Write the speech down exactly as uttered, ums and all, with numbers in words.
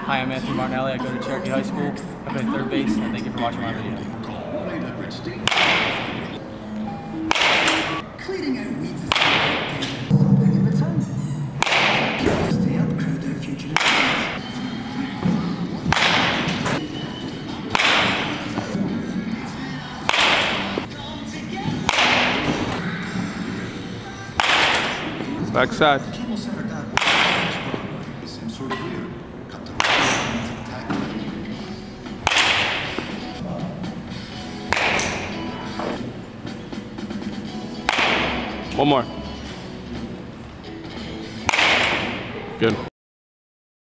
Hi, I'm Anthony Martinelli. I go to Cherokee High School. I play third base, and thank you for watching my video. Cleaning out weeds is something in return. To help crowd out future Backside. One more. Good.